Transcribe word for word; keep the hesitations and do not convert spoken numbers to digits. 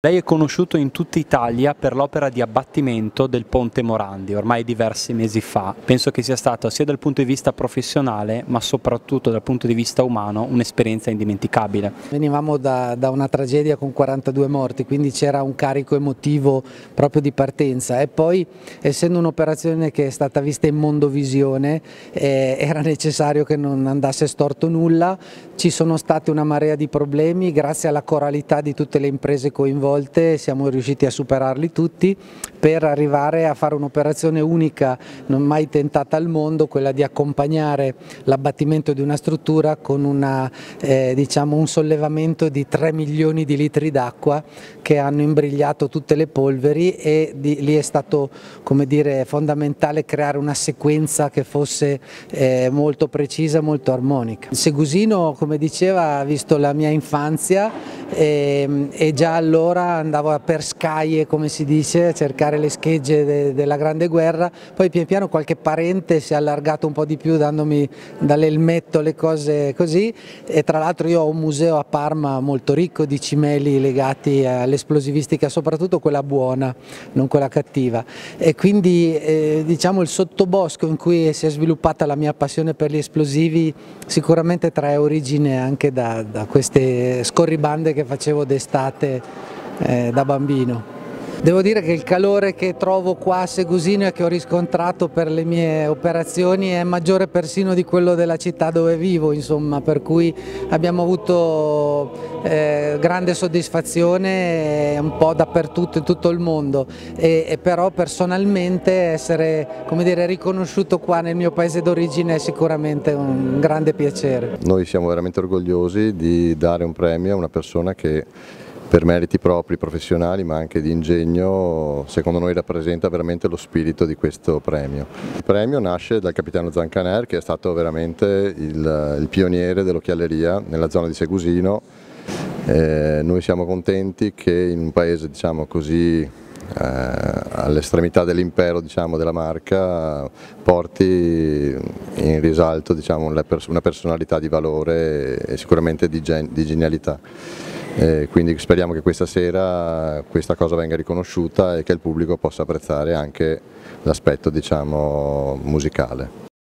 Lei è conosciuto in tutta Italia per l'opera di abbattimento del Ponte Morandi, ormai diversi mesi fa. Penso che sia stato sia dal punto di vista professionale, ma soprattutto dal punto di vista umano, un'esperienza indimenticabile. Venivamo da, da una tragedia con quarantadue morti, quindi c'era un carico emotivo proprio di partenza e poi, essendo un'operazione che è stata vista in mondovisione, eh, era necessario che non andasse storto nulla. Ci sono state una marea di problemi, grazie alla coralità di tutte le imprese coinvolte siamo riusciti a superarli tutti per arrivare a fare un'operazione unica, non mai tentata al mondo, quella di accompagnare l'abbattimento di una struttura con una, eh, diciamo un sollevamento di tre milioni di litri d'acqua che hanno imbrigliato tutte le polveri, e di, lì è stato, come dire, fondamentale creare una sequenza che fosse eh, molto precisa, molto armonica. Il Segusino, come diceva, ha visto la mia infanzia e, e già allora andavo per scaglie, come si dice, a cercare le schegge de, della Grande Guerra. Poi pian piano qualche parente si è allargato un po' di più, dandomi dall'elmetto le cose così, e tra l'altro io ho un museo a Parma molto ricco di cimeli legati all'esplosivistica, soprattutto quella buona, non quella cattiva, e quindi eh, diciamo il sottobosco in cui si è sviluppata la mia passione per gli esplosivi sicuramente trae origine anche da, da queste scorribande che facevo d'estate Eh, da bambino. Devo dire che il calore che trovo qua a Segusino e che ho riscontrato per le mie operazioni è maggiore persino di quello della città dove vivo, insomma, per cui abbiamo avuto eh, grande soddisfazione un po' dappertutto in tutto il mondo, e, e però personalmente essere, come dire, riconosciuto qua nel mio paese d'origine è sicuramente un grande piacere. Noi siamo veramente orgogliosi di dare un premio a una persona che per meriti propri, professionali, ma anche di ingegno, secondo noi rappresenta veramente lo spirito di questo premio. Il premio nasce dal capitano Zancaner, che è stato veramente il, il pioniere dell'occhialeria nella zona di Segusino. Eh, noi siamo contenti che in un paese, diciamo così, eh, all'estremità dell'impero, diciamo, della Marca, porti in risalto, diciamo, una personalità di valore e sicuramente di, gen di genialità. Eh, quindi speriamo che questa sera questa cosa venga riconosciuta e che il pubblico possa apprezzare anche l'aspetto, diciamo, musicale.